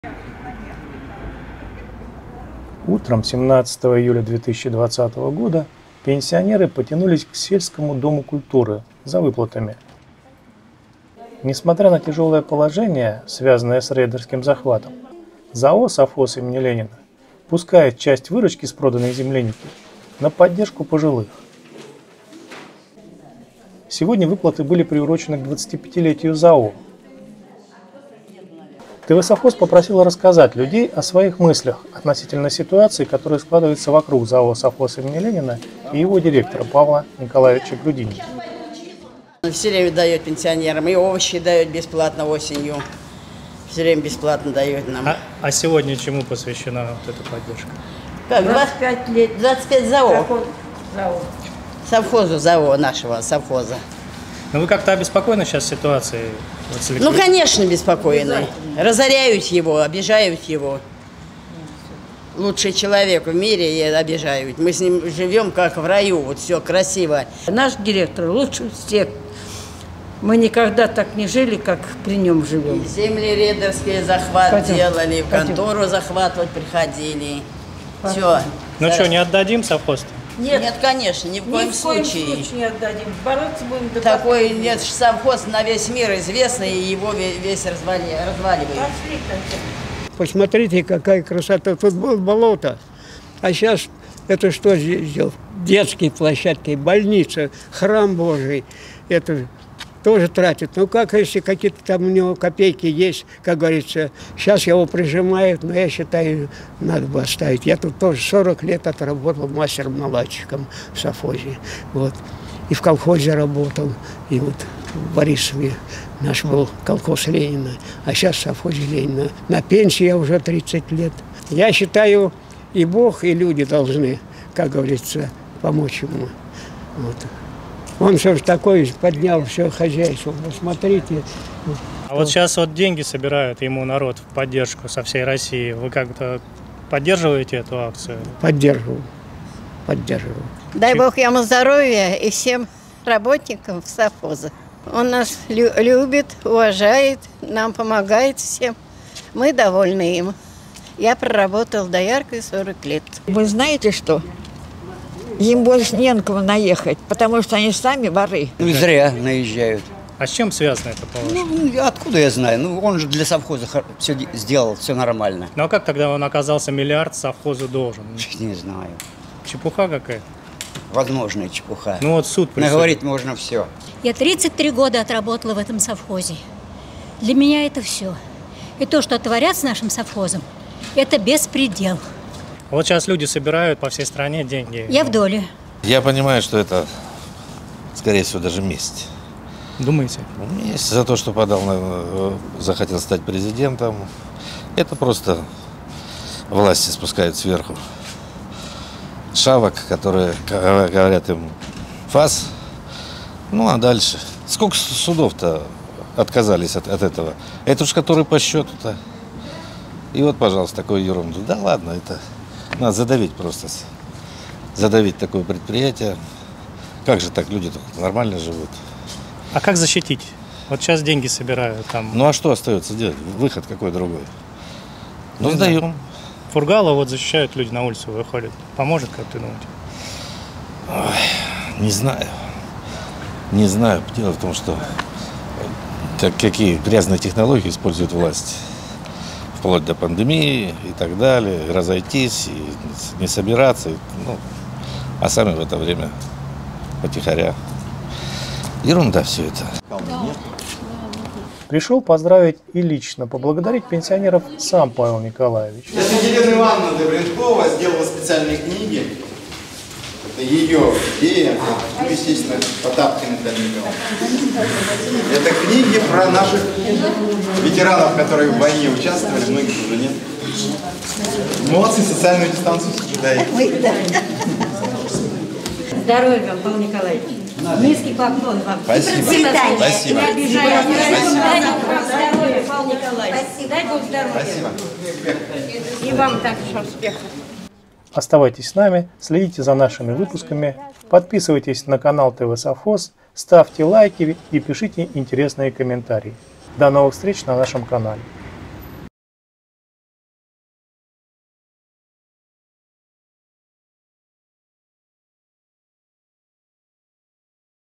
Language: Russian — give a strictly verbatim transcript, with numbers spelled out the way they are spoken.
Утром семнадцатого июля две тысячи двадцатого года пенсионеры потянулись к сельскому дому культуры за выплатами. Несмотря на тяжелое положение, связанное с рейдерским захватом, ЗАО «Совхоз» имени Ленина пускает часть выручки с проданной земляники на поддержку пожилых. Сегодня выплаты были приурочены к двадцатипятилетию ЗАО. ТВ «Совхоз» попросила рассказать людей о своих мыслях относительно ситуации, которая складывается вокруг ЗАО «Совхоз» имени Ленина и его директора Павла Николаевича Грудинина. Все время дает пенсионерам, и овощи дает бесплатно осенью. Все время бесплатно дает нам. А, а сегодня чему посвящена вот эта поддержка? Как, двадцать пять лет, двадцать пять ЗАО. ЗАО. Совхозу ЗАО нашего, совхоза. Ну вы как-то обеспокоены сейчас ситуацией? Ну, конечно, беспокоены. Разоряют его, обижают его. Лучший человек в мире и обижают. Мы с ним живем как в раю, вот все красиво. Наш директор лучше всех. Мы никогда так не жили, как при нем живем. И земли рейдерские захват Пойдем. делали, в Пойдем. контору захватывать приходили. Все. Ну да. Что, не отдадим совхоз? Нет, нет, конечно, ни в коем Ни в коем случае. случае не отдадим. Бороться будем до Такой последнего. нет совхоз на весь мир известный, и его весь развали, разваливает. Посмотрите, какая красота. Тут было болото. А сейчас это что здесь сделал? Детские площадки, больница, храм Божий. Это тоже тратит. Ну как, если какие-то там у него копейки есть, как говорится, сейчас его прижимают, но я считаю, надо бы оставить. Я тут тоже сорок лет отработал мастером-наладчиком в совхозе. Вот. И в колхозе работал, и вот в Борисове наш был колхоз Ленина, а сейчас в совхозе Ленина. На пенсии я уже тридцать лет. Я считаю, и Бог, и люди должны, как говорится, помочь ему. Вот. Он все же такой, поднял все хозяйство. Посмотрите. А вот сейчас вот деньги собирают ему народ в поддержку со всей России. Вы как-то поддерживаете эту акцию? Поддерживаю. Поддерживаю. Дай Бог ему здоровья и всем работникам совхоза. Он нас лю- любит, уважает, нам помогает всем. Мы довольны им. Я проработал дояркой сорок лет. Вы знаете что? Им больше не на кого наехать, потому что они сами воры. Ну и зря наезжают. А с чем связано это, по-вашему? Ну, откуда я знаю? Ну, он же для совхоза все сделал, все нормально. Ну а как тогда он оказался миллиард совхозу должен? Не знаю. Чепуха какая-то? Возможная чепуха. Ну вот суд присудил. Наговорить можно все. Я тридцать три года отработала в этом совхозе. Для меня это все. И то, что творят с нашим совхозом, это беспредел. Вот сейчас люди собирают по всей стране деньги. Я в доле. Я понимаю, что это, скорее всего, даже месть. Думаете? Месть за то, что подал, на, захотел стать президентом. Это просто власти спускают сверху шавок, которые говорят им фас. Ну а дальше. Сколько судов-то отказались от, от этого? Это уж который по счету-то. И вот, пожалуйста, такую ерунду. Да ладно, это надо задавить просто. Задавить такое предприятие. Как же так, люди нормально живут. А как защитить? Вот сейчас деньги собирают там. Ну а что остается делать? Выход какой другой? Ну, сдаем. Фургала вот защищают, люди на улицу выходят. Поможет, как ты думаете? Ой, не знаю. Не знаю. Дело в том, что так, какие грязные технологии использует власть. Вплоть до пандемии и так далее. И разойтись, и не собираться. И, ну, а сами в это время потихоря. Ерунда все это. Пришел поздравить и лично поблагодарить пенсионеров сам Павел Николаевич. Если Елена Ивановна Добренкова сделала специальные книги, это ее идея, ну, естественно, Потапкина Тамикова. Это книги про наших ветеранов, которые в войне участвовали, многих уже нет. Молодцы, социальную дистанцию соблюдаете. Здоровья вам, Павел Николаевич. Низкий поклон вам. Спасибо. Спасибо. Не обижаю. Дай Бог здоровья, Павел Николаевич. Дай Бог здоровья. Спасибо. И вам также успехов. Оставайтесь с нами, следите за нашими выпусками, подписывайтесь на канал ТВ Совхоз, ставьте лайки и пишите интересные комментарии. До новых встреч на нашем канале.